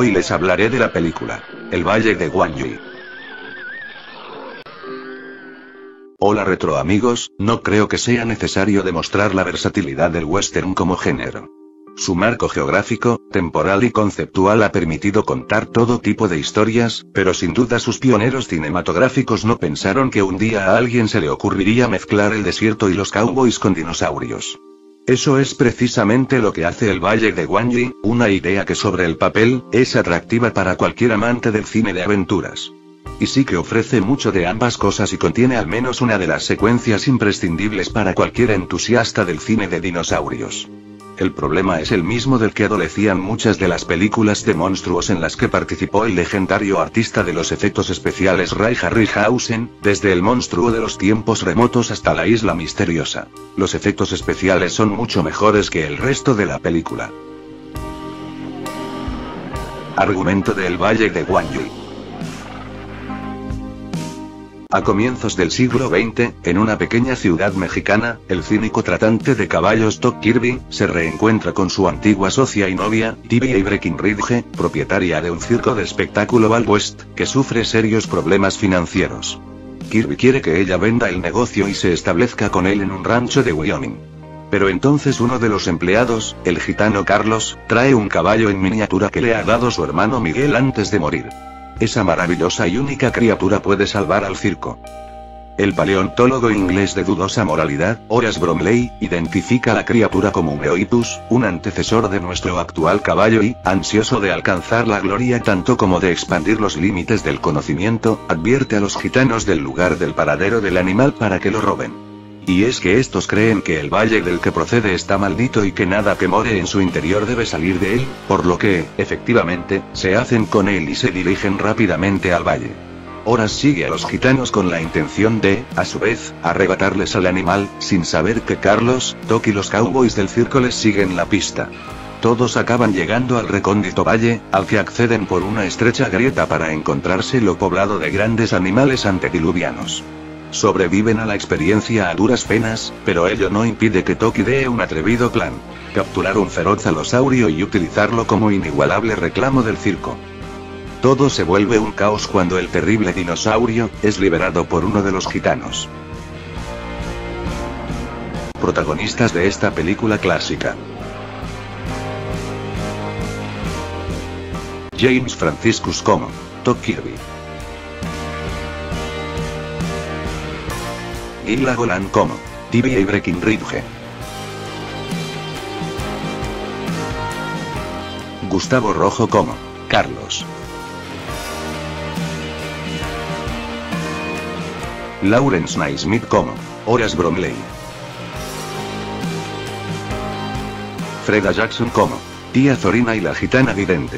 Hoy les hablaré de la película El Valle de Guanyu. Hola retro amigos, no creo que sea necesario demostrar la versatilidad del western como género. Su marco geográfico, temporal y conceptual ha permitido contar todo tipo de historias, pero sin duda sus pioneros cinematográficos no pensaron que un día a alguien se le ocurriría mezclar el desierto y los cowboys con dinosaurios. Eso es precisamente lo que hace El Valle de Guanyu, una idea que sobre el papel, es atractiva para cualquier amante del cine de aventuras. Y sí que ofrece mucho de ambas cosas y contiene al menos una de las secuencias imprescindibles para cualquier entusiasta del cine de dinosaurios. El problema es el mismo del que adolecían muchas de las películas de monstruos en las que participó el legendario artista de los efectos especiales Ray Harryhausen, desde El monstruo de los tiempos remotos hasta La isla misteriosa. Los efectos especiales son mucho mejores que el resto de la película. Argumento de El Valle de Guanyu. A comienzos del siglo XX, en una pequeña ciudad mexicana, el cínico tratante de caballos Todd Kirby, se reencuentra con su antigua socia y novia, T.B.A. Breckinridge, propietaria de un circo de espectáculo Wild West, que sufre serios problemas financieros. Kirby quiere que ella venda el negocio y se establezca con él en un rancho de Wyoming. Pero entonces uno de los empleados, el gitano Carlos, trae un caballo en miniatura que le ha dado su hermano Miguel antes de morir. Esa maravillosa y única criatura puede salvar al circo. El paleontólogo inglés de dudosa moralidad, Horace Bromley, identifica a la criatura como un Eohippus, un antecesor de nuestro actual caballo y, ansioso de alcanzar la gloria tanto como de expandir los límites del conocimiento, advierte a los gitanos del lugar del paradero del animal para que lo roben. Y es que estos creen que el valle del que procede está maldito y que nada que more en su interior debe salir de él, por lo que, efectivamente, se hacen con él y se dirigen rápidamente al valle. Horace sigue a los gitanos con la intención de, a su vez, arrebatarles al animal, sin saber que Carlos, Doc y los cowboys del circo les siguen la pista. Todos acaban llegando al recóndito valle, al que acceden por una estrecha grieta para encontrarse lo poblado de grandes animales antediluvianos. Sobreviven a la experiencia a duras penas, pero ello no impide que Toki idee un atrevido plan: capturar un feroz alosaurio y utilizarlo como inigualable reclamo del circo. Todo se vuelve un caos cuando el terrible dinosaurio es liberado por uno de los gitanos. Protagonistas de esta película clásica: James Franciscus como Todd Kirby, Gila Golan como T.B.A. Breckinridge, Gustavo Rojo como Carlos, Lawrence Naismith como Horace Bromley, Freda Jackson como Tía Zorina y la gitana vidente.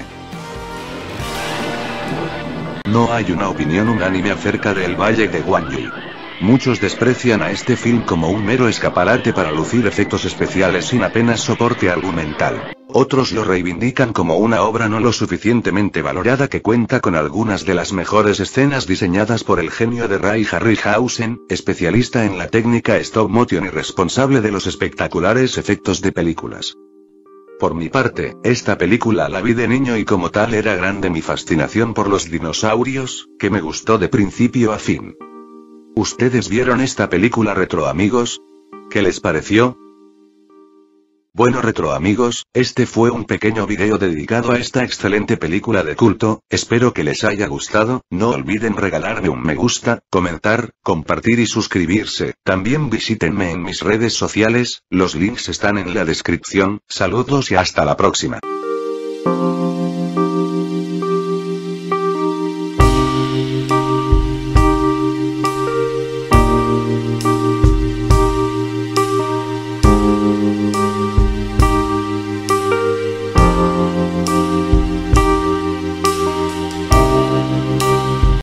No hay una opinión unánime acerca de El Valle de Guanyu. Muchos desprecian a este film como un mero escaparate para lucir efectos especiales sin apenas soporte argumental. Otros lo reivindican como una obra no lo suficientemente valorada que cuenta con algunas de las mejores escenas diseñadas por el genio de Ray Harryhausen, especialista en la técnica stop motion y responsable de los espectaculares efectos de películas. Por mi parte, esta película la vi de niño y como tal era grande mi fascinación por los dinosaurios, que me gustó de principio a fin. ¿Ustedes vieron esta película retro amigos? ¿Qué les pareció? Bueno retro amigos, este fue un pequeño video dedicado a esta excelente película de culto, espero que les haya gustado, no olviden regalarme un me gusta, comentar, compartir y suscribirse, también visítenme en mis redes sociales, los links están en la descripción, saludos y hasta la próxima.